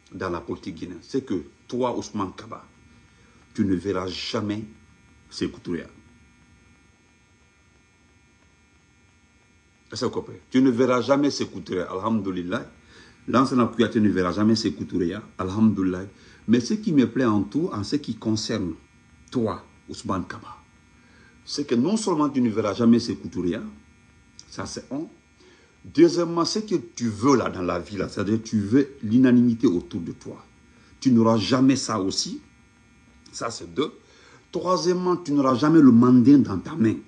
dans la politique guinéenne, c'est que toi, Ousmane Kaba, tu ne verras jamais Sékou Touré. Est-ce que vous comprenez? Tu ne verras jamais Sékou Touré, alhamdoulilah. L'ancien Kouyaté ne verra jamais Sékou Touré, alhamdoulilah. Mais ce qui me plaît en tout, en ce qui concerne toi, Ousmane Kaba, c'est que non seulement tu ne verras jamais Sékou Touré, ça c'est un. Deuxièmement, ce que tu veux là dans la vie, c'est-à-dire tu veux l'unanimité autour de toi. Tu n'auras jamais ça aussi. Ça c'est deux. Troisièmement, tu n'auras jamais le mandin dans ta main.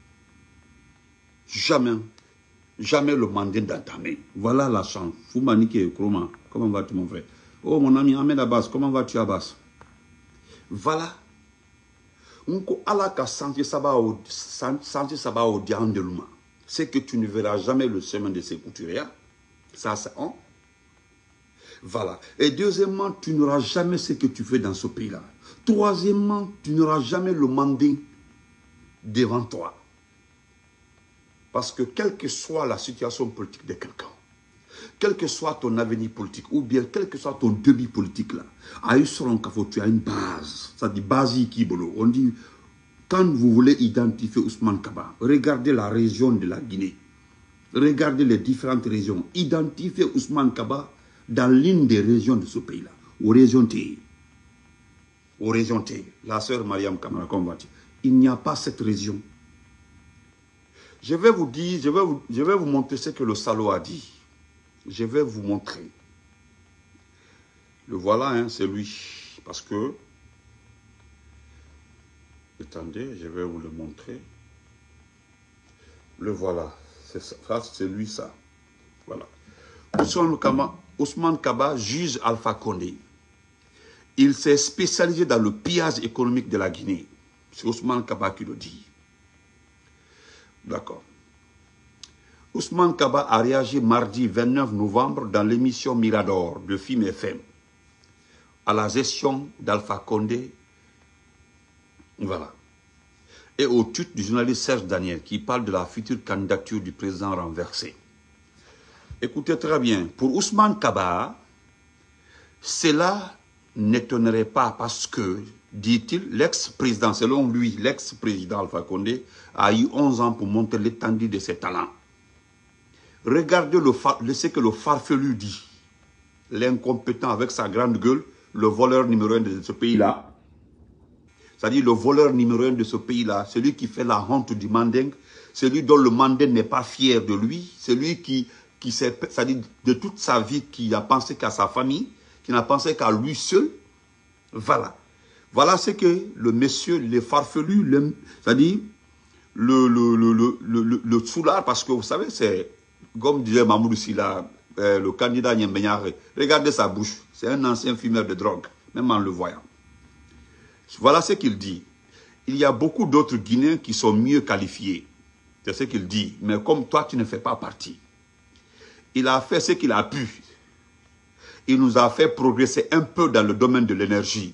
Jamais. Jamais le mandin dans ta main. Voilà la chance. Foumanike Kroma, comment vas-tu mon frère? Oh mon ami Ahmed Abbas, comment vas-tu Abbas? Voilà. Unko alaka santi saba au diandeluma. C'est que tu ne verras jamais le chemin de Sékou Touré. Ça c'est un. Voilà. Et deuxièmement, tu n'auras jamais ce que tu fais dans ce pays-là. Troisièmement, tu n'auras jamais le mandin devant toi. Parce que quelle que soit la situation politique de quelqu'un, quel que soit ton avenir politique, ou bien quel que soit ton début politique là, à Kafo, tu as une base. Ça dit base qui on dit, quand vous voulez identifier Ousmane Kaba, regardez la région de la Guinée. Regardez les différentes régions. Identifiez Ousmane Kaba dans l'une des régions de ce pays-là. Aux régions T. Aux régions T. La sœur Mariam Kamara, comment va-t-il? Il n'y a pas cette région. Je vais vous dire, je vais vous montrer ce que le salaud a dit. Je vais vous montrer. Le voilà, hein, c'est lui. Parce que... Attendez, je vais vous le montrer. Le voilà. C'est lui, ça. Voilà. Ousmane Kaba juge Alpha Condé. Il s'est spécialisé dans le pillage économique de la Guinée. C'est Ousmane Kaba qui le dit. D'accord. Ousmane Kaba a réagi mardi 29 novembre dans l'émission Mirador de FIM FM à la gestion d'Alpha Condé. Voilà. Et au titre du journaliste Serge Daniel qui parle de la future candidature du président renversé. Écoutez très bien. Pour Ousmane Kaba, cela n'étonnerait pas parce que, dit-il, l'ex-président, selon lui, l'ex-président Alpha Condé a eu 11 ans pour montrer l'étendue de ses talents. Regardez ce que le farfelu dit. L'incompétent avec sa grande gueule, le voleur numéro 1 de ce pays-là. C'est-à-dire le voleur numéro 1 de ce pays-là, celui qui fait la honte du manding, celui dont le manding n'est pas fier de lui, celui qui c'est-à-dire de toute sa vie, qui n'a pensé qu'à sa famille, qui n'a pensé qu'à lui seul. Voilà. Voilà ce que le monsieur, le farfelu, c'est-à-dire le soulard, parce que vous savez, c'est, comme disait Mamoudou Silla, le candidat Nyembenyare, regardez sa bouche, c'est un ancien fumeur de drogue, même en le voyant. Voilà ce qu'il dit. Il y a beaucoup d'autres Guinéens qui sont mieux qualifiés. C'est ce qu'il dit. Mais comme toi, tu ne fais pas partie. Il a fait ce qu'il a pu. Il nous a fait progresser un peu dans le domaine de l'énergie.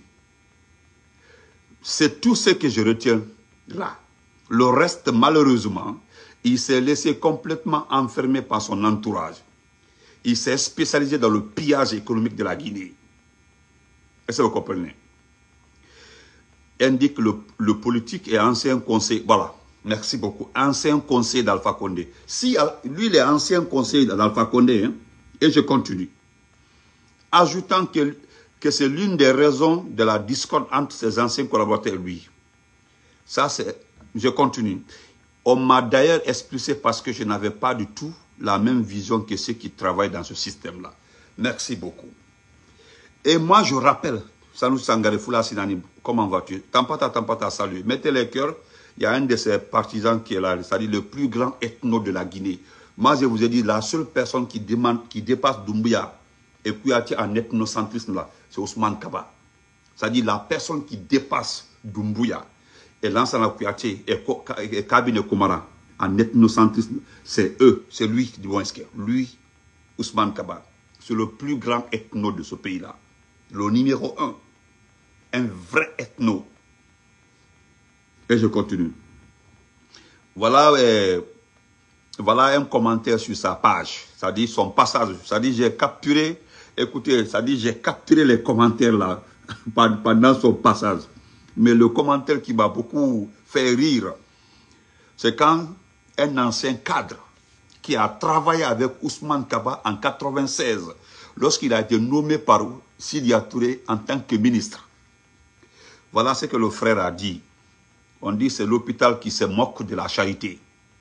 C'est tout ce que je retiens là. Le reste, malheureusement, il s'est laissé complètement enfermer par son entourage. Il s'est spécialisé dans le pillage économique de la Guinée. Est-ce que vous comprenez? Indique le politique et ancien conseiller. Voilà, merci beaucoup. Ancien conseiller d'Alpha Condé. Si lui, il est ancien conseiller d'Alpha Condé, hein, et je continue. Ajoutant que c'est l'une des raisons de la discorde entre ses anciens collaborateurs et lui. Ça, c'est... Je continue. On m'a d'ailleurs expulsé parce que je n'avais pas du tout la même vision que ceux qui travaillent dans ce système-là. Merci beaucoup. Et moi, je rappelle... Sanou Sangare Foula Sinani, comment vas-tu? Tampata, salut. Mettez les cœurs. Il y a un de ses partisans qui est là, c'est-à-dire le plus grand ethno de la Guinée. Moi, je vous ai dit, la seule personne qui dépasse Doumbouya et Kouyaté en ethnocentrisme, là, c'est Ousmane Kaba. C'est-à-dire la personne qui dépasse Doumbouya et Lansana Kouyaté et Kabine Komara en ethnocentrisme, c'est eux, c'est lui qui doit inscrire. Lui, Ousmane Kaba, c'est le plus grand ethno de ce pays-là. Le numéro 1. Un vrai ethno. Et je continue. Voilà, voilà un commentaire sur sa page. C'est-à-dire son passage. C'est-à-dire j'ai capturé Écoutez, ça dit, j'ai capturé les commentaires là, pendant son passage. Mais le commentaire qui m'a beaucoup fait rire, c'est quand un ancien cadre qui a travaillé avec Ousmane Kaba en 96, lorsqu'il a été nommé par Sidia Touré en tant que ministre. Voilà ce que le frère a dit. On dit c'est l'hôpital qui se moque de la charité.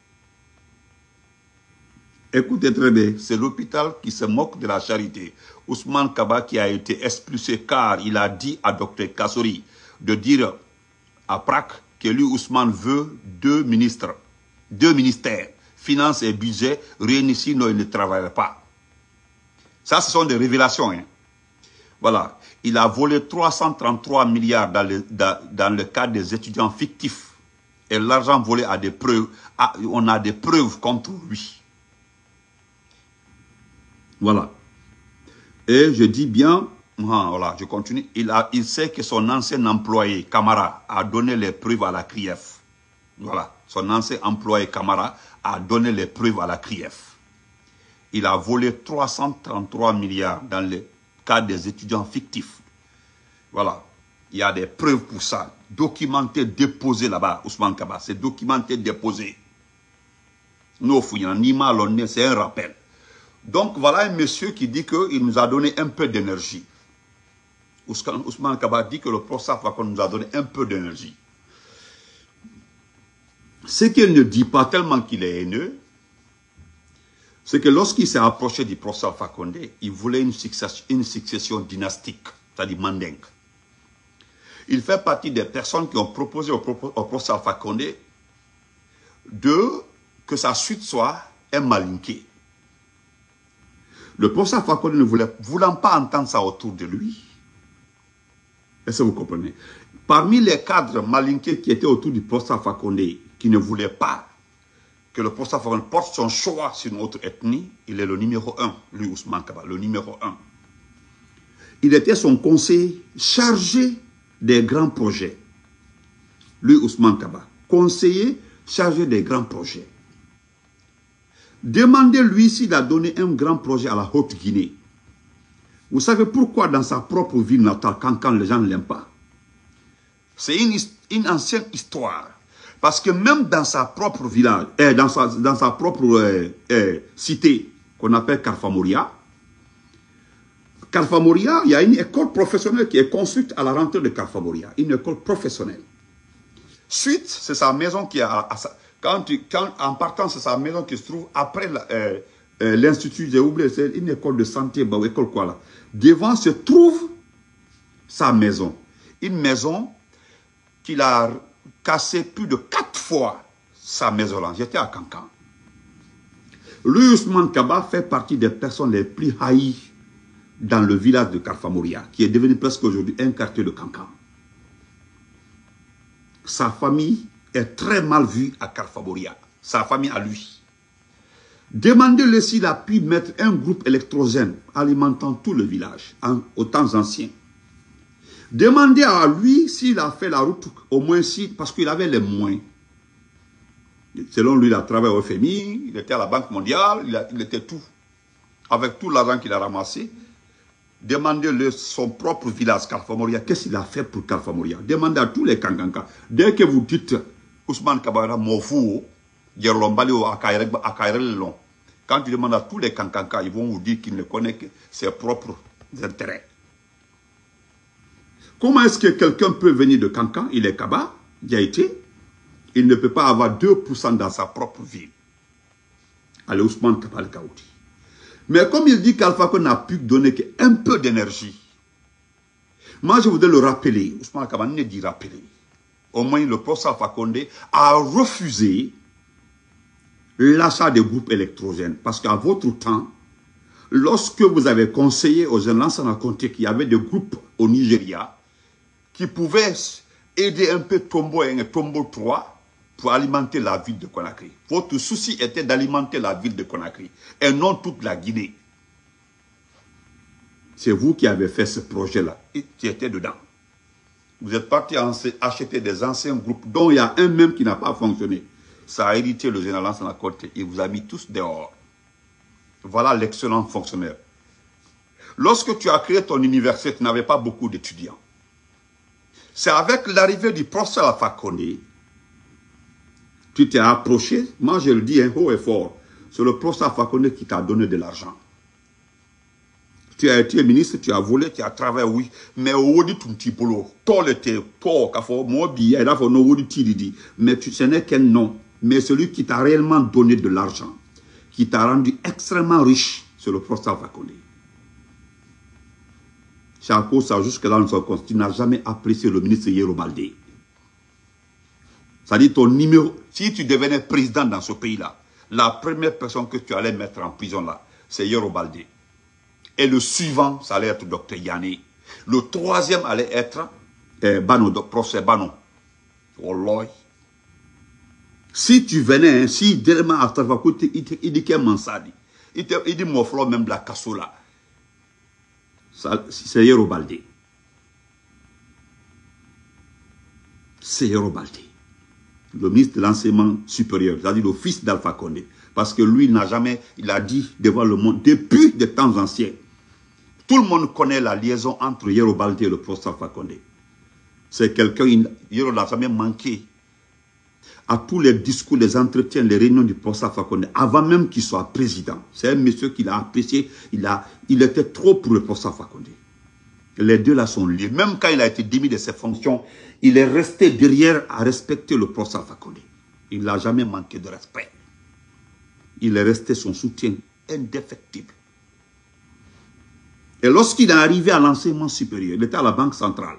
Écoutez très bien, c'est l'hôpital qui se moque de la charité. Ousmane Kaba qui a été expulsé car il a dit à Dr Kassori de dire à Prague que lui, Ousmane, veut deux ministères, finances et budget, réunis, sinon il ne travaillerait pas. Ça, ce sont des révélations. Hein. Voilà. Il a volé 333 milliards dans le cadre des étudiants fictifs. Et l'argent volé a des preuves. On a des preuves contre lui. Voilà. Et je dis bien, voilà, je continue. Il sait que son ancien employé, Camara, a donné les preuves à la CRIEF. Voilà. Son ancien employé, Camara, a donné les preuves à la CRIEF. Il a volé 333 milliards dans le cadre des étudiants fictifs. Voilà. Il y a des preuves pour ça. Documenté, déposé là-bas, Ousmane Kaba. C'est documenté, déposé. Nous, Nima Lonné, c'est un rappel. Donc, voilà un monsieur qui dit qu'il nous a donné un peu d'énergie. Ousmane Kaba dit que le professeur Fakon nous a donné un peu d'énergie. Ce qu'il ne dit pas tellement qu'il est haineux, c'est que lorsqu'il s'est approché du professeur Fakonde, il voulait une succession dynastique, c'est-à-dire mandingue. Il fait partie des personnes qui ont proposé au professeur Fakonde que sa suite soit un malinqué. Le professeur Fakonde ne voulant pas entendre ça autour de lui. Est-ce que vous comprenez? Parmi les cadres malinqués qui étaient autour du professeur Fakonde, qui ne voulaient pas que le professeur Fakonde porte son choix sur une autre ethnie, il est le numéro 1, lui Ousmane Kaba, le numéro 1. Il était son conseiller chargé des grands projets. Lui Ousmane Kaba, conseiller chargé des grands projets. Demandez-lui s'il a donné un grand projet à la Haute-Guinée. Vous savez pourquoi dans sa propre ville natale, Kankan, les gens ne l'aiment pas? C'est une ancienne histoire. Parce que même dans sa propre village, dans sa propre cité, qu'on appelle Karfamoria, il y a une école professionnelle qui est construite à la rentrée de Karfamoria. Une école professionnelle. Suite, c'est sa maison qui a... en partant, c'est sa maison qui se trouve après l'institut, j'ai oublié, c'est une école de santé, école quoi là. Devant se trouve sa maison. Une maison qu'il a cassé plus de 4 fois sa maison là. J'étais à Kankan. Lui, Ousmane Kaba, fait partie des personnes les plus haïes dans le village de Karfamoria, qui est devenu presque aujourd'hui un quartier de Kankan. Sa famille est très mal vue à Karfamoria. Sa famille à lui. Demandez-le s'il a pu mettre un groupe électrogène alimentant tout le village, aux temps anciens. Demandez à lui s'il a fait la route, au moins si, parce qu'il avait les moyens. Selon lui, il a travaillé au FMI, il était à la Banque mondiale, il était tout. Avec tout l'argent qu'il a ramassé, demandez-le son propre village, Karfamoria, qu'est-ce qu'il a fait pour Karfamoria? Demandez à tous les Kankanka. Dès que vous dites, Ousmane Kabara, Mofou, Gerlombali ou Akairelon, quand tu demandes à tous les Kankanka, ils vont vous dire qu'ils ne connaissent que ses propres intérêts. Comment est-ce que quelqu'un peut venir de Kankan? Il est Kaba, Diaïté. Il ne peut pas avoir 2% dans sa propre ville. Allez, Ousmane Kaba le Kaouti. Mais comme il dit qu'Alpha Condé n'a pu donner qu'un peu d'énergie, moi je voudrais le rappeler. Ousmane Kaba ne dit rappeler. Au moins le professeur Alpha Condé a refusé l'achat des groupes électrogènes. Parce qu'à votre temps, lorsque vous avez conseillé aux jeunes lanceurs à compter qu'il y avait des groupes au Nigeria qui pouvaient aider un peu Tombo 1 et Tombo 3 pour alimenter la ville de Conakry. Votre souci était d'alimenter la ville de Conakry et non toute la Guinée. C'est vous qui avez fait ce projet-là et qui était dedans. Vous êtes parti acheter des anciens groupes dont il y a un même qui n'a pas fonctionné. Ça a hérité le général Lansana Conté. Il vous a mis tous dehors. Voilà l'excellent fonctionnaire. Lorsque tu as créé ton université, tu n'avais pas beaucoup d'étudiants. C'est avec l'arrivée du professeur Alpha Condé, tu t'es approché, moi je le dis haut et fort, c'est le professeur Alpha Condé qui t'a donné de l'argent. Tu as été ministre, tu as volé, tu as travaillé, oui, mais au dit ton petit polo, toi l'été, toi, moi billet, là, faut no dit, mais ce n'est qu'un nom, mais celui qui t'a réellement donné de l'argent, qui t'a rendu extrêmement riche, c'est le professeur Alpha Condé. C'est à cause de ça, jusque-là, tu n'as jamais apprécié le ministre Yero Baldé. C'est-à-dire ton numéro, si tu devenais président dans ce pays-là, la première personne que tu allais mettre en prison là, c'est Yero Baldé. Et le suivant, ça allait être Dr Yanné. Le troisième allait être Bano, professeur Bano. Wallahi. Si tu venais, si directement à Tavakoute, il dit qu'il y a Mansadi. Il dit mon frère même de la Kassola. C'est Yero Baldé. C'est Yero Baldé. Le ministre de l'enseignement supérieur, c'est-à-dire le fils d'Alpha Condé. Parce que lui n'a jamais, il a dit devant le monde, depuis des temps anciens, tout le monde connaît la liaison entre Yero Baldé et le professeur Alpha Condé. C'est quelqu'un, Yero n'a jamais manqué à tous les discours, les entretiens, les réunions du professeur Alpha Condé, avant même qu'il soit président. C'est un monsieur qu'il a apprécié, il était trop pour le professeur Alpha Condé. Les deux là sont liés. Même quand il a été démis de ses fonctions, il est resté derrière à respecter le professeur Alpha Condé. Il n'a jamais manqué de respect. Il est resté son soutien indéfectible. Et lorsqu'il est arrivé à l'enseignement supérieur, il était à la Banque centrale,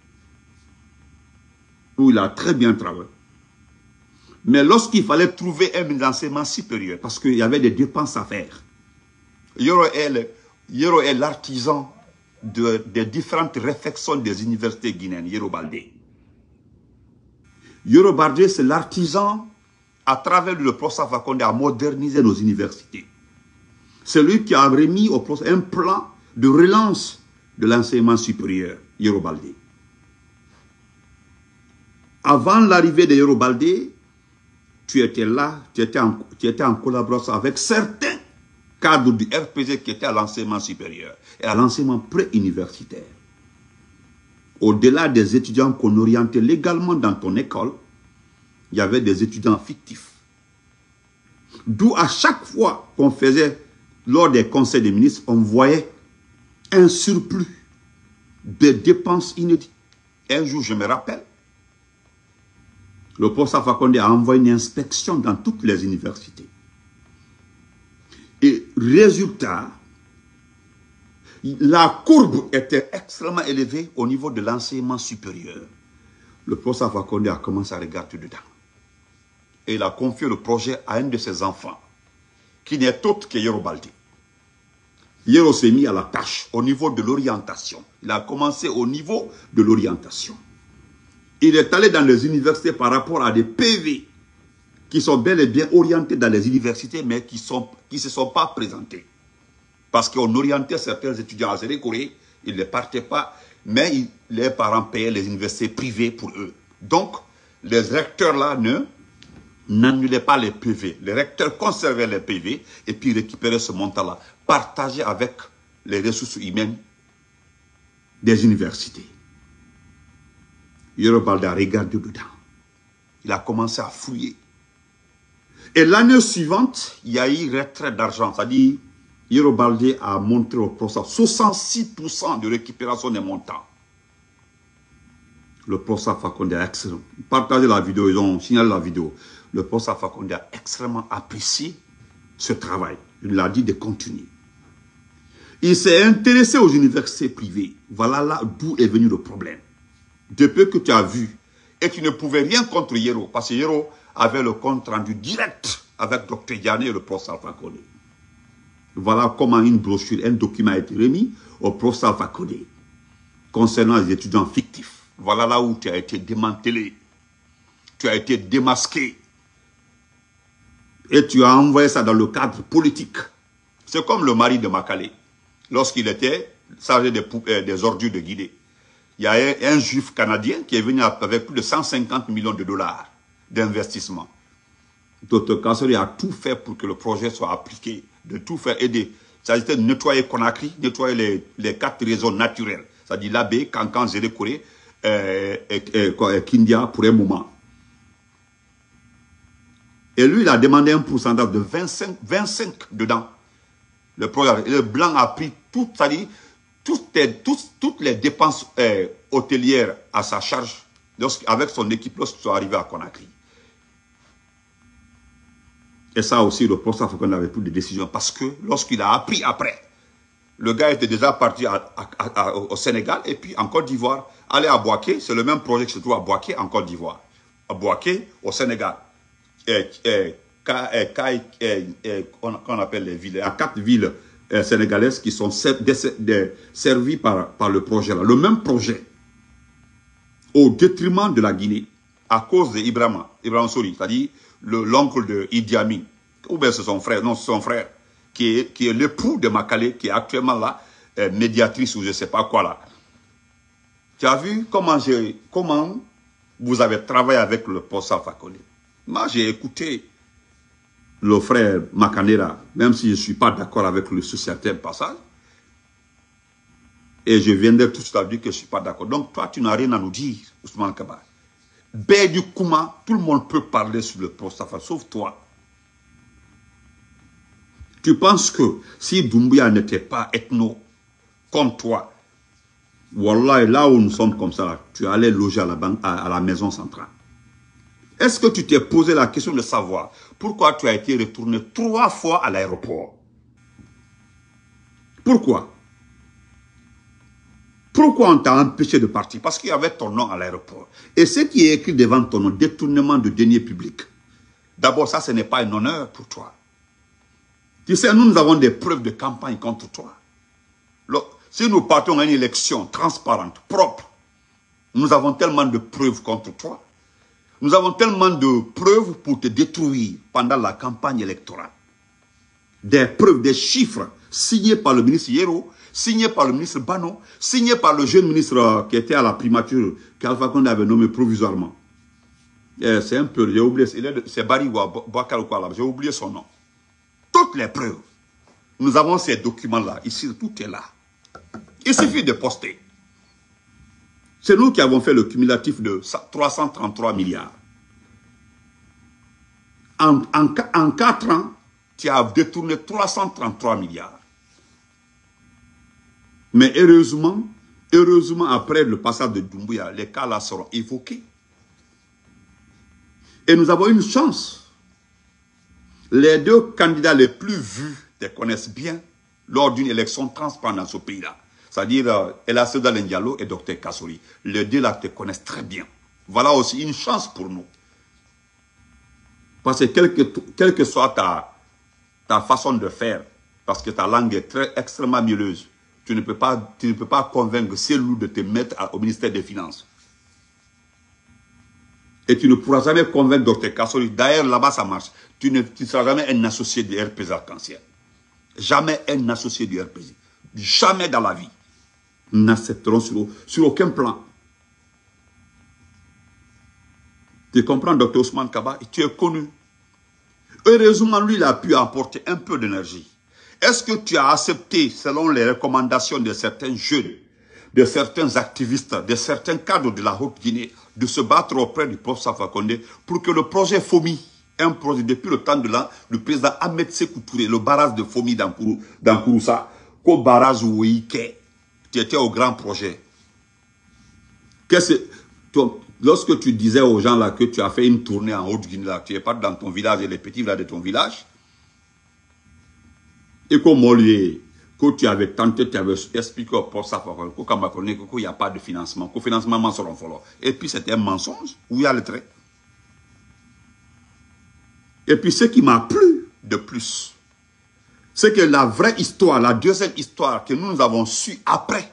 où il a très bien travaillé. Mais lorsqu'il fallait trouver un enseignement supérieur, parce qu'il y avait des dépenses à faire, Yero est l'artisan des différentes réflexions des universités guinéennes, Yero Baldé. Yero Baldé, c'est l'artisan, à travers le professeur Alpha Condé, à moderniser nos universités. C'est lui qui a remis au professeur un plan de relance de l'enseignement supérieur, Yero Baldé. Avant l'arrivée de Yero Baldé, tu étais là, tu étais en collaboration avec certains cadres du RPG qui étaient à l'enseignement supérieur et à l'enseignement pré-universitaire. Au-delà des étudiants qu'on orientait légalement dans ton école, il y avait des étudiants fictifs. D'où à chaque fois qu'on faisait, lors des conseils des ministres, on voyait un surplus de dépenses inédites. Un jour, je me rappelle, le professeur Alpha Condé a envoyé une inspection dans toutes les universités. Et résultat, la courbe était extrêmement élevée au niveau de l'enseignement supérieur. Le professeur Alpha Condé a commencé à regarder dedans. Et il a confié le projet à un de ses enfants, qui n'est autre que Yero Baldé. Yero s'est mis à la tâche au niveau de l'orientation. Il a commencé au niveau de l'orientation. Il est allé dans les universités par rapport à des PV qui sont bel et bien orientés dans les universités, mais qui ne se sont pas présentés. Parce qu'on orientait certains étudiants à Zérékoré, ils ne partaient pas, mais les parents payaient les universités privées pour eux. Donc, les recteurs-là n'annulaient pas les PV. Les recteurs conservaient les PV et puis récupéraient ce montant-là, partagé avec les ressources humaines des universités. Yero Baldé a regardé dedans. Il a commencé à fouiller. Et l'année suivante, il y a eu retrait d'argent. C'est-à-dire, Yero Baldé a montré au professeur 66% de récupération des montants. Le professeur Alpha Condé a excellent. Partagez la vidéo, ils ont signalé la vidéo. Le professeur Alpha Condé a extrêmement apprécié ce travail. Il l'a dit de continuer. Il s'est intéressé aux universités privées. Voilà là d'où est venu le problème. Depuis que tu as vu, et tu ne pouvais rien contre Yero, parce que Yero avait le compte rendu direct avec Dr Yanné et le professeur Alpha Condé. Voilà comment une brochure, un document a été remis au professeur Alpha Condé concernant les étudiants fictifs. Voilà là où tu as été démantelé, tu as été démasqué, et tu as envoyé ça dans le cadre politique. C'est comme le mari de Makale, lorsqu'il était chargé des ordures de Guinée. Il y a un juif canadien qui est venu avec plus de 150 millions de dollars d'investissement. Dr Kassori a tout fait pour que le projet soit appliqué, de tout faire aider. c'était de nettoyer Conakry, nettoyer les 4 réseaux naturels. C'est-à-dire l'Abbé, Kankan, Zérékoré, Kindia pour un moment. Et lui, il a demandé un pourcentage de 25 dedans. Le programme. Et le blanc a pris tout, c'est-à-dire toutes les dépenses hôtelières à sa charge avec son équipe lorsqu'ils sont arrivés à Conakry. Et ça aussi, le professeur Fakonde n'avait plus de décision parce que lorsqu'il a appris après, le gars était déjà parti au Sénégal et puis en Côte d'Ivoire, aller à Bouaké, c'est le même projet que se trouve à Bouaké en Côte d'Ivoire. À Bouaké, au Sénégal. Qu'on appelle les villes, à 4 villes sénégalaises qui sont servies par le projet là. Le même projet, au détriment de la Guinée, à cause de Ibrahim Sori, c'est-à-dire l'oncle de Idi Amin, ou bien c'est son frère, non, c'est son frère, qui est l'époux de Makale, qui est actuellement là, médiatrice ou je ne sais pas quoi là. Tu as vu comment vous avez travaillé avec le professeur Fakonde? Moi, j'ai écouté le frère Makanera, même si je ne suis pas d'accord avec lui sur certains passages. Et je viendrai tout de suite à dire que je ne suis pas d'accord. Donc, toi, tu n'as rien à nous dire, Ousmane Kaba. Du Kouma, tout le monde peut parler sur le professeur Fakonde, sauf toi. Tu penses que si Doumbouya n'était pas ethno comme toi, Wallah, là où nous sommes comme ça, là, tu allais loger à la maison centrale. Est-ce que tu t'es posé la question de savoir pourquoi tu as été retourné 3 fois à l'aéroport? Pourquoi? Pourquoi on t'a empêché de partir? Parce qu'il y avait ton nom à l'aéroport. Et ce qui est écrit devant ton nom, détournement de deniers publics. D'abord, ça, ce n'est pas un honneur pour toi. Tu sais, nous avons des preuves de campagne contre toi. Si nous partons à une élection transparente, propre, nous avons tellement de preuves contre toi. Nous avons tellement de preuves pour te détruire pendant la campagne électorale. Des preuves, des chiffres signés par le ministre Yero, signés par le ministre Bano, signés par le jeune ministre qui était à la primature, qu'Alpha Condé avait nommé provisoirement. C'est un peu, j'ai oublié, c'est Barry Ouakal ou quoi là, j'ai oublié son nom. Toutes les preuves. Nous avons ces documents-là. Ici, tout est là. Il suffit de poster. C'est nous qui avons fait le cumulatif de 333 milliards. En 4 ans, tu as détourné 333 milliards. Mais heureusement, après le passage de Doumbouya, les cas là seront évoqués. Et nous avons une chance. Les 2 candidats les plus vus te connaissent bien lors d'une élection transparente dans ce pays-là. C'est-à-dire Ella Seda Diallo et Dr Kassori. Les 2 là te connaissent très bien. Voilà aussi une chance pour nous. Parce que quelle que soit ta façon de faire, parce que ta langue est extrêmement mielleuse, tu ne peux pas convaincre ces loups de te mettre au ministère des Finances. Et tu ne pourras jamais convaincre Dr Kassori. D'ailleurs, là-bas, ça marche. Tu ne seras jamais un associé du RPZ Arc-en-Ciel. Jamais un associé du RPZ. Jamais dans la vie. Nous n'accepterons sur aucun plan. Tu comprends, Dr Ousmane Kaba? Tu es connu. Heureusement, lui, il a pu apporter un peu d'énergie. Est-ce que tu as accepté, selon les recommandations de certains jeunes, de certains activistes, de certains cadres de la Haute-Guinée, de se battre auprès du professeur Fakonde pour que le projet FOMI, un projet depuis le temps du président Ahmed Sékou Touré, le barrage de FOMI dans Kouroussa, qu'au barrage Ouike, tu étais au grand projet. Lorsque tu disais aux gens là que tu as fait une tournée en Haute-Guinée, tu n'es pas dans ton village et les petits villages de ton village, et que tu avais tenté, tu avais expliqué au professeur Fakonde qu'il n'y a pas de financement, que le financement sera follow. Et puis c'était un mensonge, où il y a le trait. Et puis ce qui m'a plu de plus, c'est que la vraie histoire, la deuxième histoire que nous avons su après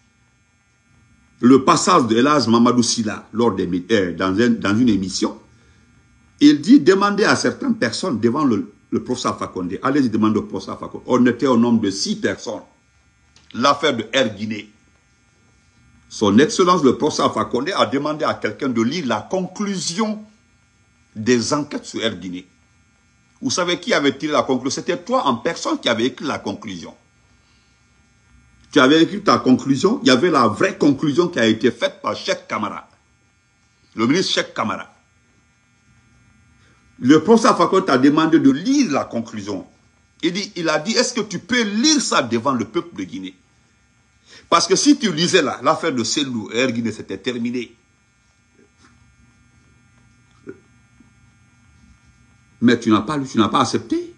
le passage de Elhadj Mamadou Sylla dans une émission, il dit demander à certaines personnes devant le professeur Fakonde, allez-y demander au professeur Fakonde, on était au nombre de 6 personnes. L'affaire de Air Guinée. Son Excellence le professeur Fakonde a demandé à quelqu'un de lire la conclusion des enquêtes sur Air Guinée. Vous savez qui avait tiré la conclusion? C'était toi en personne qui avait écrit la conclusion. Tu avais écrit ta conclusion. Il y avait la vraie conclusion qui a été faite par Cheikh Camara. Le ministre Cheikh Camara. Le professeur Fakonde t'a demandé de lire la conclusion. Il a dit, est-ce que tu peux lire ça devant le peuple de Guinée? Parce que si tu lisais là, l'affaire de Selou et Air Guinée, c'était terminé. Mais tu n'as pas lu, tu n'as pas accepté.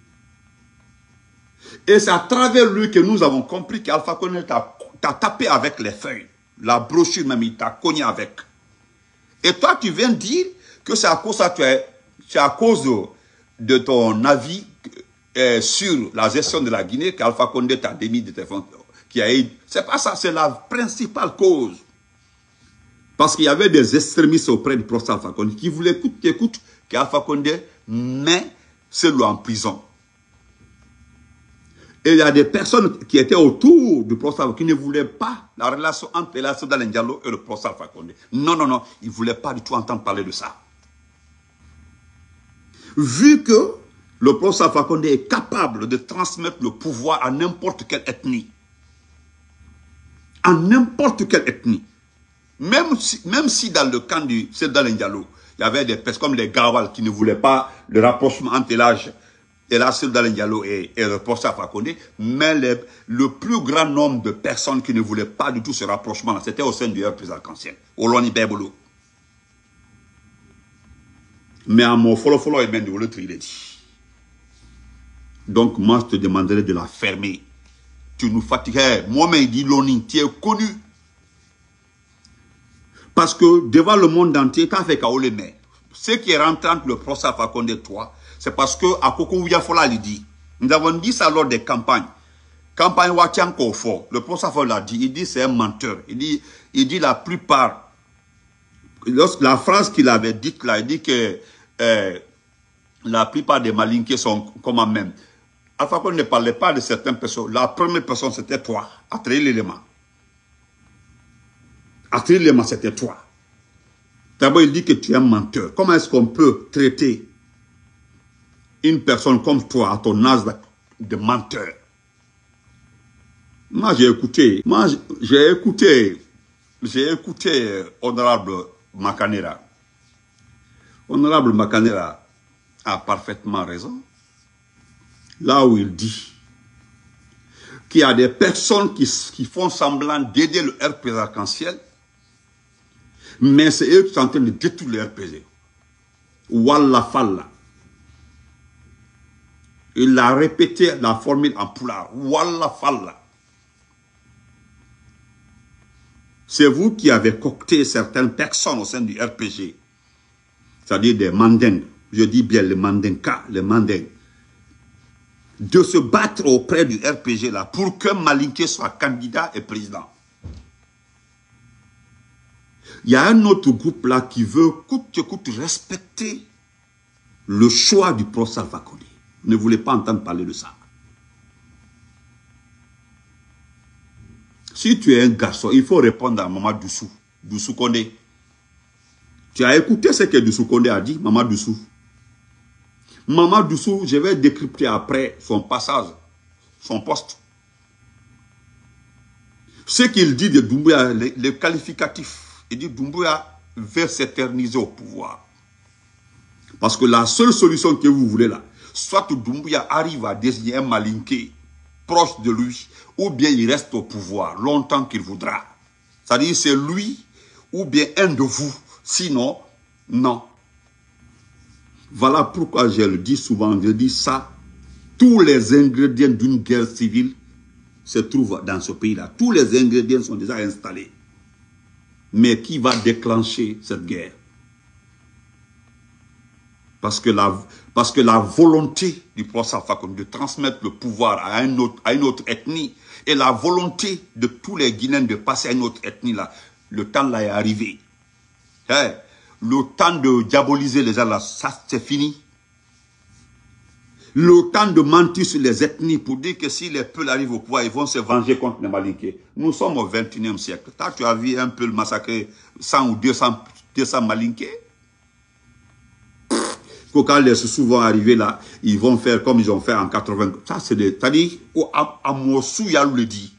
Et c'est à travers lui que nous avons compris qu'Alpha Condé t'a tapé avec les feuilles. La brochure même, il t'a cogné avec. Et toi, tu viens dire que c'est à cause ça, c'est à cause de ton avis sur la gestion de la Guinée qu'Alpha Condé t'a démis de tes fonctions. C'est pas ça, c'est la principale cause. Parce qu'il y avait des extrémistes auprès du professeur Alpha Condé qui voulaient écoute qu'Alpha Condé met celui en prison. Et il y a des personnes qui étaient autour du professeur qui ne voulaient pas la relation entre Elasso Dalen Diallo et le professeur Alpha Condé. Non, non, non, ils ne voulaient pas du tout entendre parler de ça. Vu que le professeur Alpha Condé est capable de transmettre le pouvoir à n'importe quelle ethnie, à n'importe quelle ethnie, même si dans le camp du Dalen Diallo, il y avait des personnes comme les Gawal qui ne voulaient pas le rapprochement entre Elasso Dalen Diallo et le professeur Alpha Condé, mais le plus grand nombre de personnes qui ne voulaient pas du tout ce rapprochement, c'était au sein du RPG Arc-en-Ciel, au Loni Bebolo. Mais à mon follow et bien de l'autre, il est dit. Donc moi, je te demanderais de la fermer. Tu nous fatigues. Moi-même, il dit Loni, tu es connu. Parce que devant le monde entier, tu as fait KO les mains. Ce qui est rentré entre le professeur Alpha Condé et toi, c'est parce que à Koko Ouyafola il dit. Nous avons dit ça lors des campagnes. Campagne Watian Kofo, le professeur l'a dit, il dit c'est un menteur. Il dit la plupart. La phrase qu'il avait dite là, il dit que la plupart des Malinqués sont comment même. Alpha Condé ne parlait pas de certaines personnes. La première personne c'était toi, Atré l'élément. Atré l'élément c'était toi. D'abord il dit que tu es un menteur. Comment est-ce qu'on peut traiter une personne comme toi, à ton âge de menteur? Moi, j'ai écouté Honorable Makanera. Honorable Makanera a parfaitement raison. Là où il dit qu'il y a des personnes qui font semblant d'aider le RPG Arc-en-Ciel, mais c'est eux qui sont en train de détruire le RPG. Wallah Falla. Il a répété la formule en poulard. Wallah Falla. C'est vous qui avez cocté certaines personnes au sein du RPG. C'est-à-dire des mandingues. Je dis bien les mandinkas, les mandingues. De se battre auprès du RPG là pour que Malinké soit candidat et président. Il y a un autre groupe là qui veut coûte que coûte respecter le choix du professeur Alpha Condé. Ne voulez pas entendre parler de ça. Si tu es un garçon, il faut répondre à Maman Doussou Condé. Tu as écouté ce que Doussou Condé a dit, Maman Doussou. Maman Doussou, je vais décrypter après son passage, son poste. Ce qu'il dit de Doumbouya, les qualificatifs, il dit Doumbouya veut s'éterniser au pouvoir. Parce que la seule solution que vous voulez là, soit Doumbouya arrive à désigner un Malinké proche de lui, ou bien il reste au pouvoir longtemps qu'il voudra. C'est-à-dire c'est lui ou bien un de vous. Sinon, non. Voilà pourquoi je le dis souvent, je dis ça. Tous les ingrédients d'une guerre civile se trouvent dans ce pays-là. Tous les ingrédients sont déjà installés. Mais qui va déclencher cette guerre? Parce que la volonté du professeur Alpha Condé de transmettre le pouvoir à une autre ethnie et la volonté de tous les Guinéens de passer à une autre ethnie, là, le temps là est arrivé. Hey, le temps de diaboliser les gens là, ça c'est fini. Le temps de mentir sur les ethnies pour dire que si les peuples arrivent au pouvoir, ils vont se venger contre les Malinqués. Nous sommes au XXIe siècle. Toi, tu as vu un peu le massacrer 100 ou 200 Malinqués? Quand les sous vont arriver là, ils vont faire comme ils ont fait en 80. Ça, c'est des... C'est-à-dire, à Mossou, il y a le dit.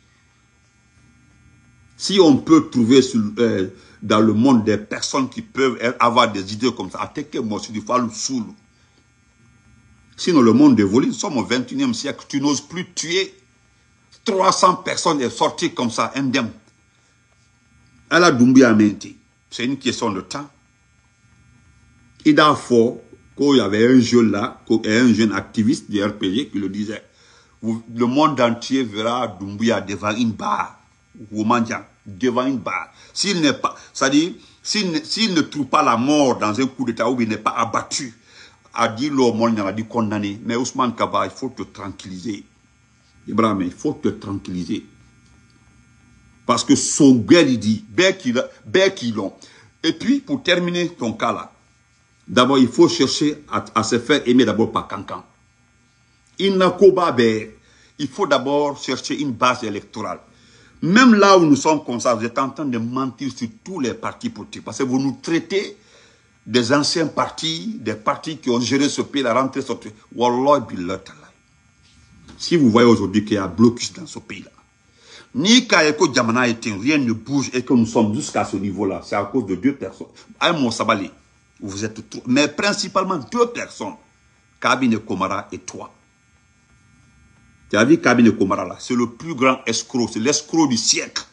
Si on peut trouver dans le monde des personnes qui peuvent avoir des idées comme ça, attaquer Mossou, il faut le soul. Sinon, le monde évolue. Nous sommes au 21e siècle. Tu n'oses plus tuer 300 personnes et sortir comme ça, indemne. Elle a Doumbouya menti. C'est une question de temps. Il a fort qu'il y avait un jeune là, un jeune activiste du RPG qui le disait. Le monde entier verra Doumbouya devant une barre. Devant une barre. S'il n'est pas, c'est-à-dire, s'il ne trouve pas la mort dans un coup d'état où il n'est pas abattu, a dit l'homme, a dit condamné. Mais Ousmane Kaba, il faut te tranquilliser. Ibrahim, il faut te tranquilliser. Parce que son gueule, il dit, bec qu'ils l'ont. Et puis, pour terminer ton cas là, d'abord, il faut chercher à se faire aimer d'abord par Kankan. Il faut d'abord chercher une base électorale. Même là où nous sommes comme ça, vous êtes en train de mentir sur tous les partis politiques. Parce que vous nous traitez des anciens partis, des partis qui ont géré ce pays, la rentrée, sortie. Wallah billah tallah. Si vous voyez aujourd'hui qu'il y a un blocus dans ce pays-là, ni Kayeko Djamana était, rien ne bouge et que nous sommes jusqu'à ce niveau-là, c'est à cause de deux personnes. Aïe Sabali, vous êtes trop, mais principalement deux personnes, Kabine Komara et toi. Tu as vu Kabine Komara là, c'est le plus grand escroc, c'est l'escroc du siècle.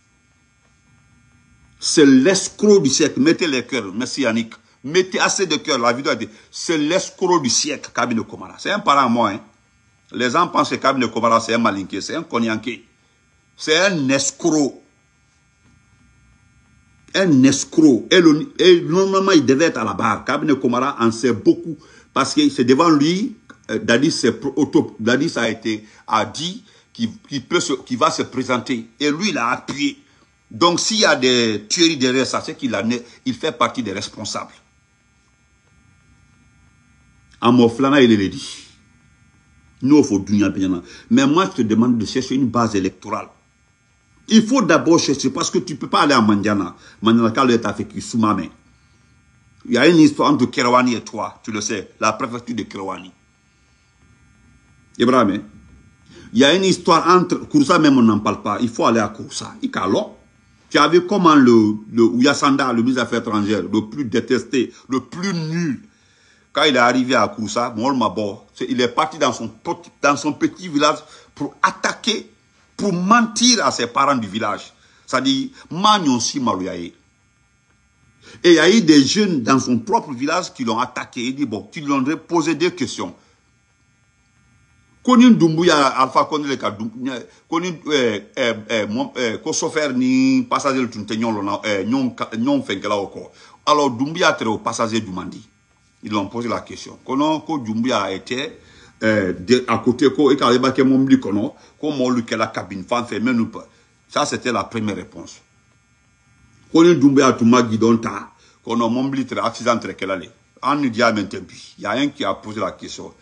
C'est l'escroc du siècle. Mettez les cœurs, merci Yannick. Mettez assez de cœurs, la vidéo a dit, c'est l'escroc du siècle, Kabine Komara. C'est un parent à moi, hein. Les gens pensent que Kabine Komara, c'est un malinqué, c'est un konyanké. C'est un escroc. Un escroc. Et normalement, il devait être à la barre. Kabine Komara en sait beaucoup. Parce que c'est devant lui, Dadis a dit qu'il va se présenter. Et lui, il a appuyé. Donc, s'il y a des tueries derrière ça, c'est qu'il fait partie des responsables. Amoflana, il le dit. Nous, il faut dunya bien. Mais moi, je te demande de chercher une base électorale. Il faut d'abord chercher, parce que tu ne peux pas aller à Mandiana. Mandiana, quand l'État fait qu'il soumame. Il y a une histoire entre Kerouani et toi, tu le sais, la préfecture de Kerouani. Ibrahim, il y a une histoire entre Kouroussa, même on n'en parle pas. Il faut aller à Kouroussa. Tu as vu comment le Ouyasanda, le ministre des Affaires étrangères, le plus détesté, le plus nul, quand il est arrivé à Kouroussa, il est parti dans son petit village pour attaquer, pour mentir à ses parents du village. C'est-à-dire, Magnonsi Malouyaye. Et il y a eu des jeunes dans son propre village qui l'ont attaqué. Il dit, bon, qui lui ont posé des questions. Konin Doumbouya, Alpha Condé, Konin, ko chauffeur ni passager le tuntenyon, nyon fenkela oko. Alors Doumbouya était au passager du Mandi. Ils lui ont posé la question. Konon, ko Doumbouya a été à côté, ko ekaleba ke mombli kono, ko molu ke la cabine, fan fermée ou pas. Ça, c'était la première réponse. Konin Doumbouya Touma Guidonta, konon mombli tre accident tre kelale. En dia maintenant, il y a un qui a posé la question.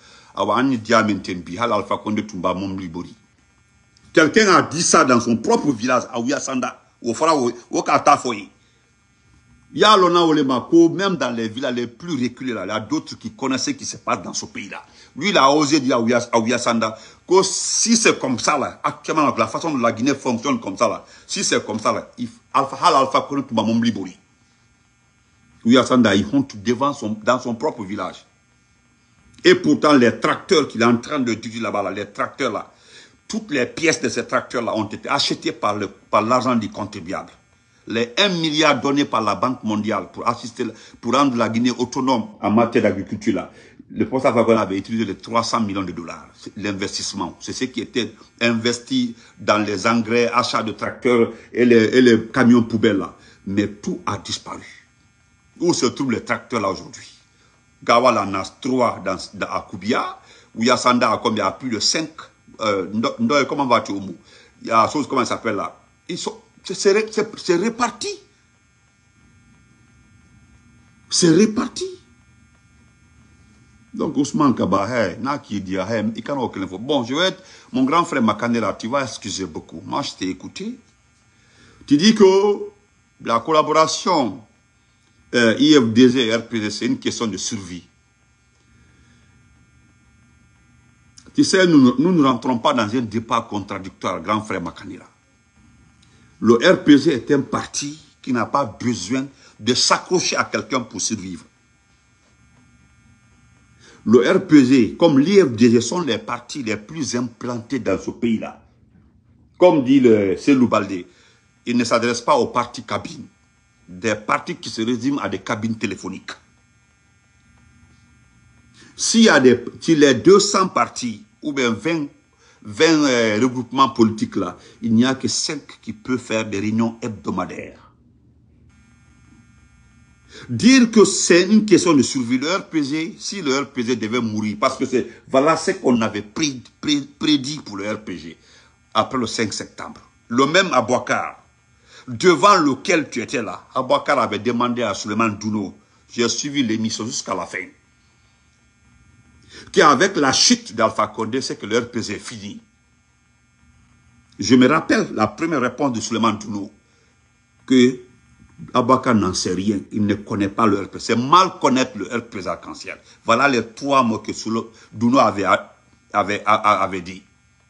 Quelqu'un a dit ça dans son propre village, à Ouyasanda, au Katafoyi. Il y a même dans les villages les plus reculés, là, il y a d'autres qui connaissaient ce qui se passe dans ce pays-là. Lui, il a osé dire à Ouyasanda que si c'est comme ça, là, actuellement, la façon dont la Guinée fonctionne comme ça, là, si c'est comme ça, là, Alpha connaît tout le monde. Ouyasanda, il honte dans son propre village. Et pourtant, les tracteurs qu'il est en train de utiliser là-bas, là, les tracteurs là, toutes les pièces de ces tracteurs-là ont été achetées par l'argent du contribuable. Les 1 milliard donnés par la Banque mondiale pour rendre la Guinée autonome en matière d'agriculture là. Le poste Fagon avait utilisé les 300 millions de dollars. L'investissement, c'est ce qui était investi dans les engrais, achats de tracteurs et les camions poubelles là. Mais tout a disparu. Où se trouvent les tracteurs là aujourd'hui? Gawala en a 3 à Koubia, où Yassanda a combien? Plus de 5. Comment vas-tu au mot? Il y a une chose, comment ça s'appelle là? C'est réparti. C'est réparti. Donc Ousmane Kaba, bon, je vais être, mon grand frère Makanela, tu vas excuser beaucoup. Moi, je t'ai écouté. Tu dis que la collaboration IFDG et RPD, c'est une question de survie. Tu sais, nous ne rentrons pas dans un débat contradictoire, grand frère Makanira. Le RPG est un parti qui n'a pas besoin de s'accrocher à quelqu'un pour survivre. Le RPG, comme l'IFDG, sont les partis les plus implantés dans ce pays-là. Comme dit Selou Baldé, il ne s'adresse pas aux partis cabines. Des partis qui se résument à des cabines téléphoniques. S'il y a les 200 partis ou bien 20 regroupements politiques là, il n'y a que 5 qui peuvent faire des réunions hebdomadaires. Dire que c'est une question de survie, le RPG, si le RPG devait mourir, parce que voilà ce qu'on avait prédit pour le RPG après le 5 septembre. Le même Abouakar, devant lequel tu étais là, Abouakar avait demandé à Souleymane Douno, j'ai suivi l'émission jusqu'à la fin, qu'avec la chute d'Alpha Condé, c'est que le RPG est fini. Je me rappelle la première réponse de Souleymane Douno, que Abouakar n'en sait rien, il ne connaît pas le RPG. C'est mal connaître le RPG arc-en-ciel. Voilà les 3 mots que Douno avait dit.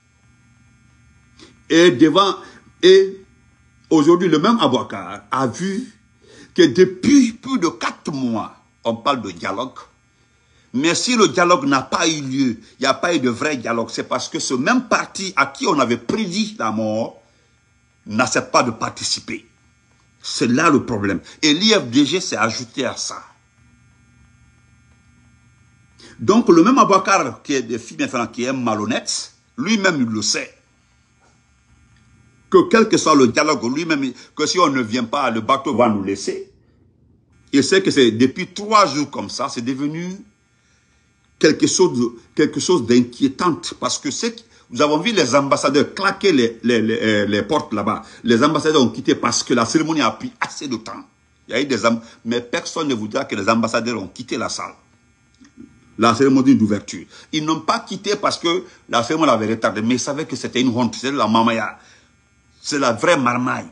Et aujourd'hui, le même Abouakar a vu que depuis plus de 4 mois, on parle de dialogue. Mais si le dialogue n'a pas eu lieu, il n'y a pas eu de vrai dialogue, c'est parce que ce même parti à qui on avait prédit la mort n'accepte pas de participer. C'est là le problème. Et l'IFDG s'est ajouté à ça. Donc le même Abouakar qui est malhonnête, lui-même il le sait. Que quel que soit le dialogue, lui-même, que si on ne vient pas, le bateau va nous laisser. Il sait que c'est depuis 3 jours comme ça, c'est devenu quelque chose d'inquiétant. Parce que nous avons vu les ambassadeurs claquer les portes là-bas. Les ambassadeurs ont quitté parce que la cérémonie a pris assez de temps. Il y a eu mais personne ne vous dira que les ambassadeurs ont quitté la salle. La cérémonie d'ouverture. Ils n'ont pas quitté parce que la cérémonie avait retardé, mais ils savaient que c'était une honte, c'est la mamaya. C'est la vraie marmaille.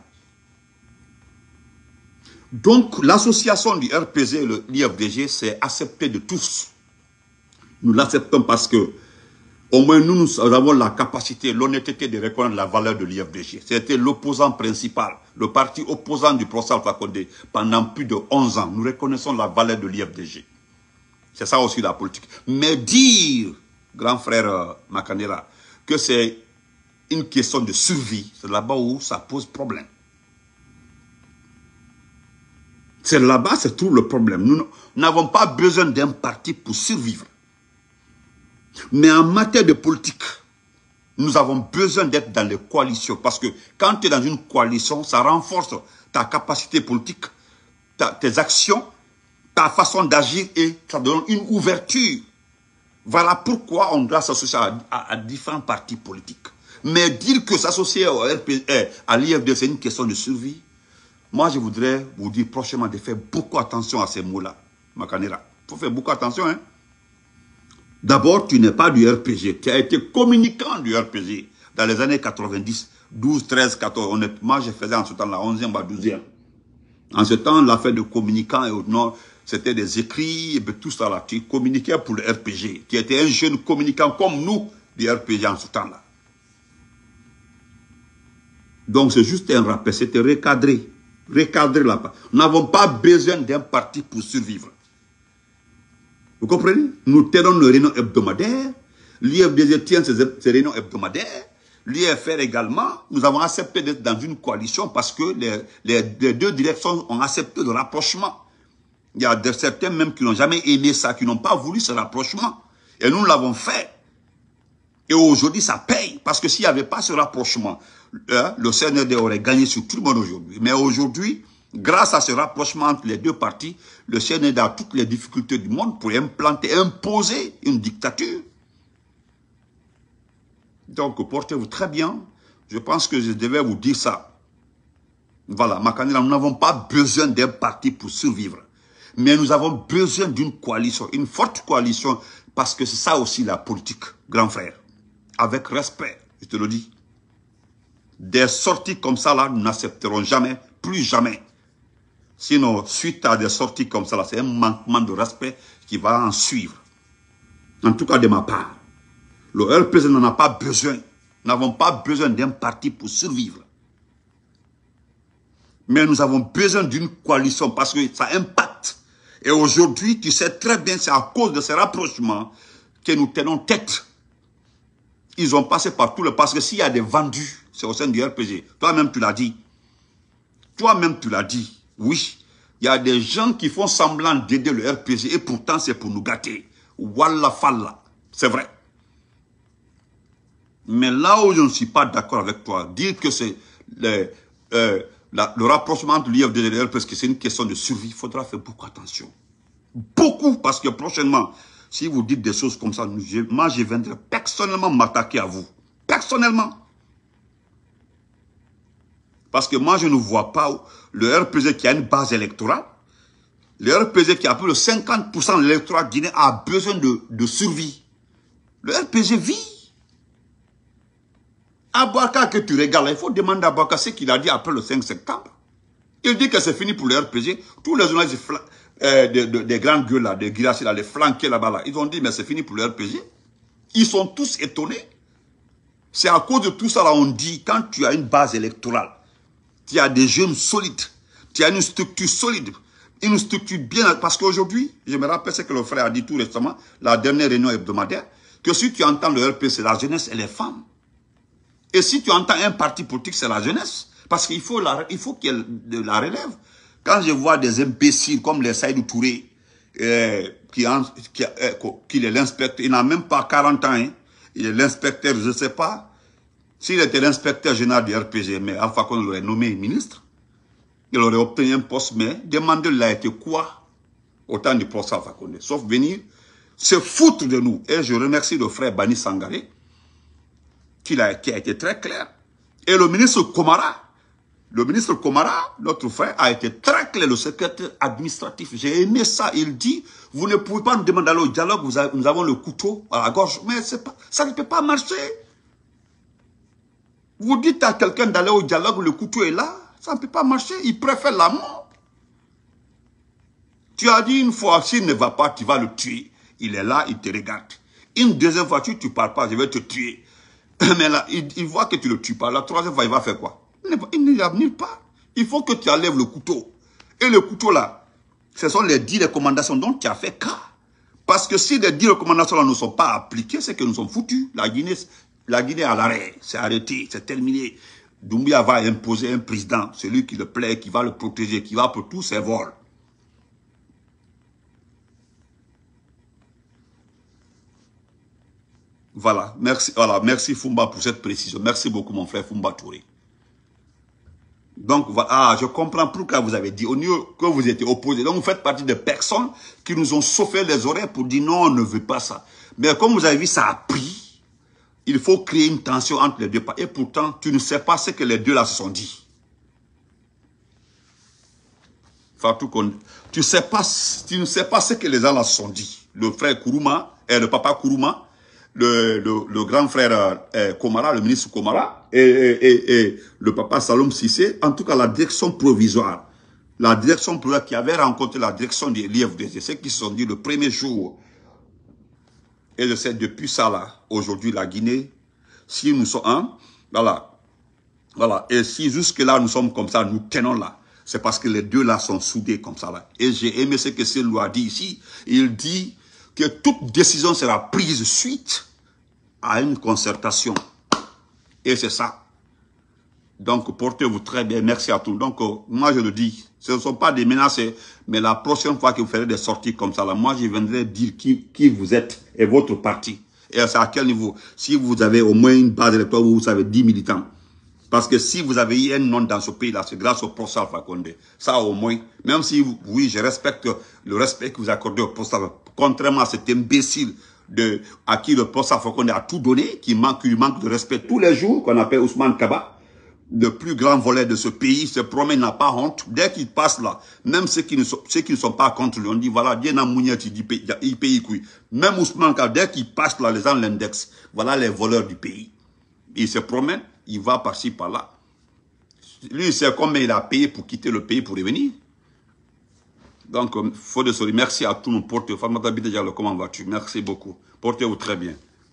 Donc, l'association du RPG et l'IFDG, c'est accepté de tous. Nous l'acceptons parce que, au moins, nous avons la capacité, l'honnêteté de reconnaître la valeur de l'IFDG. C'était l'opposant principal, le parti opposant du procès Alpha Condé pendant plus de 11 ans. Nous reconnaissons la valeur de l'IFDG. C'est ça aussi la politique. Mais dire, grand frère Makanira, que c'est une question de survie, c'est là-bas où ça pose problème. C'est là-bas, c'est tout le problème. Nous n'avons pas besoin d'un parti pour survivre. Mais en matière de politique, nous avons besoin d'être dans les coalitions. Parce que quand tu es dans une coalition, ça renforce ta capacité politique, tes actions, ta façon d'agir et ça donne une ouverture. Voilà pourquoi on doit s'associer à différents partis politiques. Mais dire que s'associer à l'IFD, c'est une question de survie. Moi, je voudrais vous dire prochainement de faire beaucoup attention à ces mots-là, Makanira. Il faut faire beaucoup attention. Hein? D'abord, tu n'es pas du RPG. Tu as été communicant du RPG dans les années 90, 12, 13, 14. Honnêtement, je faisais en ce temps la 11e, 12e. En ce temps, l'affaire de communicant et au nord, c'était des écrits, et tout ça là. Tu communiquais pour le RPG. Tu étais un jeune communicant comme nous, du RPG en ce temps-là. Donc, c'est juste un rappel. C'était recadré. Recadrer là-bas. Nous n'avons pas besoin d'un parti pour survivre. Vous comprenez? Nous tenons nos réunions hebdomadaires. L'IFDG tient ses réunions hebdomadaires. L'IFR également. Nous avons accepté d'être dans une coalition parce que les deux directions ont accepté le rapprochement. Il y a certains même qui n'ont jamais aimé ça, qui n'ont pas voulu ce rapprochement. Et nous l'avons fait. Et aujourd'hui, ça paye. Parce que s'il n'y avait pas ce rapprochement, le CNRD aurait gagné sur tout le monde aujourd'hui. Mais aujourd'hui, grâce à ce rapprochement entre les deux partis, le CNRD a toutes les difficultés du monde pour imposer une dictature. Donc, portez-vous très bien. Je pense que je devais vous dire ça. Voilà, Makanira, nous n'avons pas besoin d'un parti pour survivre. Mais nous avons besoin d'une coalition, une forte coalition, parce que c'est ça aussi la politique, grand frère. Avec respect, je te le dis. Des sorties comme ça, là, nous n'accepterons jamais, plus jamais. Sinon, suite à des sorties comme ça, là, c'est un manquement de respect qui va en suivre. En tout cas, de ma part. Le RPG n'en a pas besoin. Nous n'avons pas besoin d'un parti pour survivre. Mais nous avons besoin d'une coalition parce que ça impacte. Et aujourd'hui, tu sais très bien, c'est à cause de ces rapprochements que nous tenons tête. Ils ont passé par tout le... Parce que s'il y a des vendus, c'est au sein du RPG. Toi-même, tu l'as dit. Toi-même, tu l'as dit. Oui. Il y a des gens qui font semblant d'aider le RPG et pourtant, c'est pour nous gâter. Wallah falla. C'est vrai. Mais là où je ne suis pas d'accord avec toi, dire que c'est le rapprochement entre l'IFD et le RPG, parce que c'est une question de survie, il faudra faire beaucoup attention. Beaucoup, parce que prochainement, si vous dites des choses comme ça, moi je viendrai personnellement m'attaquer à vous. Personnellement. Parce que moi je ne vois pas le RPG qui a une base électorale. Le RPG qui a plus de 50% de l'électorat guinéen a besoin de survie. Le RPG vit. Abouaka que tu regardes, il faut demander à Abouaka ce qu'il a dit après le 5 septembre. Il dit que c'est fini pour le RPG. Tous les journalistes des grandes gueules là, des guirassis là, les flanqués là-bas là, ils ont dit mais c'est fini pour le RPG. Ils sont tous étonnés. C'est à cause de tout ça là, on dit, quand tu as une base électorale, tu as des jeunes solides, tu as une structure solide, une structure bien, parce qu'aujourd'hui, je me rappelle ce que le frère a dit tout récemment, la dernière réunion hebdomadaire, que si tu entends le RPG, c'est la jeunesse et les femmes. Et si tu entends un parti politique, c'est la jeunesse. Parce qu'il faut qu'il y ait de la relève. Quand je vois des imbéciles comme les Saïdou Touré, qui est l'inspecteur, il n'a même pas 40 ans, hein. Il est l'inspecteur, je ne sais pas. S'il était l'inspecteur général du RPG, mais Alpha Condé l'aurait nommé ministre, il aurait obtenu un poste, mais demandez-lui a été quoi au temps du procès Alpha Condé. Sauf venir se foutre de nous. Et je remercie le frère Bani Sangaré, qui a été très clair. Et le ministre Komara, notre frère, a été très clair, le secrétaire administratif. J'ai aimé ça. Il dit, vous ne pouvez pas nous demander d'aller au dialogue, nous avons le couteau à la gorge. Mais ça ne peut pas marcher. Vous dites à quelqu'un d'aller au dialogue, le couteau est là. Ça ne peut pas marcher. Il préfère la mort. Tu as dit une fois, s'il ne va pas, tu vas le tuer. Il est là, il te regarde. Une deuxième fois, tu ne parles pas, je vais te tuer. Mais là, il voit que tu ne le tues pas. La troisième fois, il va faire quoi? Il ne va nulle part. Il faut que tu enlèves le couteau. Et le couteau là, ce sont les 10 recommandations dont tu as fait cas. Parce que si les 10 recommandations là ne sont pas appliquées, c'est que nous sommes foutus. La Guinée est à l'arrêt. C'est arrêté, c'est terminé. Doumbouya va imposer un président, celui qui le plaît, qui va le protéger, qui va pour tous ses vols. Voilà, merci Fumba pour cette précision. Merci beaucoup mon frère Fumba Touré. Donc voilà, je comprends pourquoi vous avez dit au lieu que vous étiez opposés. Donc vous faites partie des personnes qui nous ont chauffé les oreilles pour dire non, on ne veut pas ça. Mais comme vous avez vu, ça a pris. Il faut créer une tension entre les deux. Et pourtant, tu ne sais pas ce que les deux là se sont dit. Fatou Konde, tu ne sais pas ce que les gens là se sont dit. Le frère Kourouma et le papa Kourouma, le grand frère Komara, le ministre Komara, et le papa Salom Sissé, en tout cas la direction provisoire. La direction provisoire qui avait rencontré la direction de l'IFDG, ceux qui se sont dit le premier jour. Et je sais, depuis ça là, aujourd'hui la Guinée, si nous sommes voilà. Et si jusque là nous sommes comme ça, nous tenons là, c'est parce que les deux là sont soudés comme ça là. Et j'ai aimé ce que Célou a dit ici. Il dit que toute décision sera prise suite à une concertation. Et c'est ça. Donc, portez-vous très bien. Merci à tous. Donc, moi, je le dis, ce ne sont pas des menaces, mais la prochaine fois que vous ferez des sorties comme ça, là, moi, je viendrai dire qui vous êtes et votre parti. Et c'est à quel niveau? Si vous avez au moins une base électorale où vous avez 10 militants. Parce que si vous avez eu un nom dans ce pays-là, c'est grâce au procès Alpha Condé. Ça, au moins, même si, oui, je respecte le respect que vous accordez au procès, contrairement à cet imbécile à qui le procès Alpha Condé a tout donné, qui lui manque de respect tous les jours, qu'on appelle Ousmane Kaba, le plus grand volet de ce pays, se promène, n'a pas honte. Dès qu'il passe là, même ceux qui ne sont pas contre lui, on dit, voilà, bien à Mouniat, il pays. Même Ousmane Kaba, dès qu'il passe là, les gens l'indexent. Voilà les voleurs du pays. Il se promène, il va par-ci, par-là. Lui, il sait combien il a payé pour quitter le pays pour revenir. Donc, faut de sourire. Merci à tout le monde. Portez-vous. Famata Bidejalo, comment vas-tu? Merci beaucoup. Portez-vous très bien.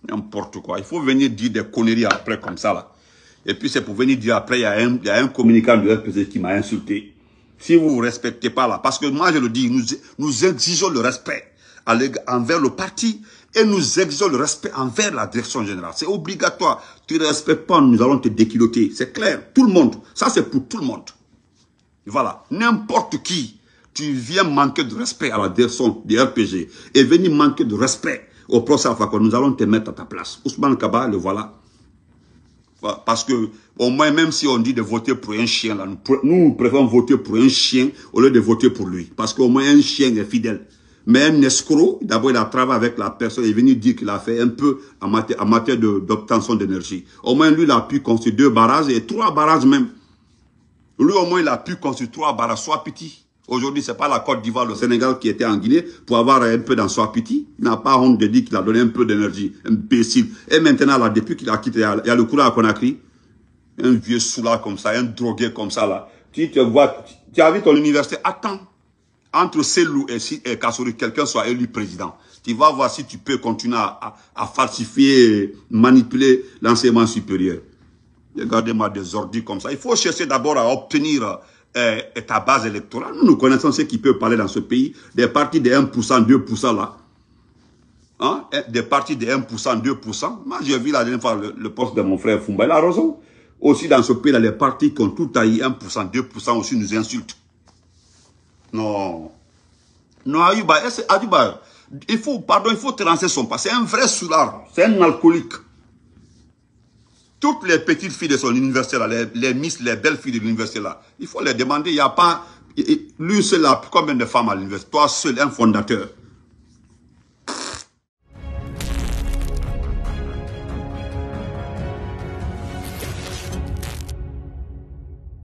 N'importe quoi. Il faut venir dire des conneries après comme ça, là. Et puis c'est pour venir dire après, il y a un communicant de RPC qui m'a insulté. Si vous ne respectez pas là, parce que moi je le dis, nous exigeons le respect envers le parti et nous exigeons le respect envers la direction générale. C'est obligatoire. Tu ne respectes pas, nous allons te déquiloter. C'est clair. Tout le monde. Ça c'est pour tout le monde. Voilà. N'importe qui, tu viens manquer de respect à la direction du RPG et venir manquer de respect au procès Fakon, nous allons te mettre à ta place. Ousmane Kaba, le voilà. Parce que, au moins, même si on dit de voter pour un chien, là, nous préférons voter pour un chien au lieu de voter pour lui. Parce qu'au moins, un chien est fidèle. Mais un escroc, d'abord, il a travaillé avec la personne, il est venu dire qu'il a fait un peu en matière d'obtention d'énergie. Au moins, lui, il a pu construire 2 barrages et 3 barrages même. Lui, au moins, il a pu construire 3 barrages, soit petits. Aujourd'hui, ce n'est pas la Côte d'Ivoire, le Sénégal qui était en Guinée pour avoir un peu dans son petit. Il n'a pas honte de dire qu'il a donné un peu d'énergie. Imbécile. Et maintenant, là, depuis qu'il a quitté, il y a le courant à Conakry. Un vieux soulard comme ça, un drogué comme ça, là. Tu te vois, tu as vu ton université. Attends. Entre Selou et Kassouri, quelqu'un soit élu président. Tu vas voir si tu peux continuer à falsifier, manipuler l'enseignement supérieur. Regardez-moi des ordures comme ça. Il faut chercher d'abord à obtenir ta base électorale. Nous connaissons ceux qui peuvent parler dans ce pays. Des partis de 1%, 2% là. Hein? Des partis de 1%, 2%. Moi, j'ai vu la dernière fois le poste de mon frère Fumba. Il a raison. Aussi dans ce pays, là, les partis qui ont tout taillé 1%, 2% aussi nous insultent. Non. Non, Ayouba, il faut te lancer son pas. C'est un vrai soulard. C'est un alcoolique. Toutes les petites filles de son université, là, les miss, les belles filles de l'université, là, il faut les demander. Il n'y a pas. Lui seul a combien de femmes à l'université? Toi seul, un fondateur.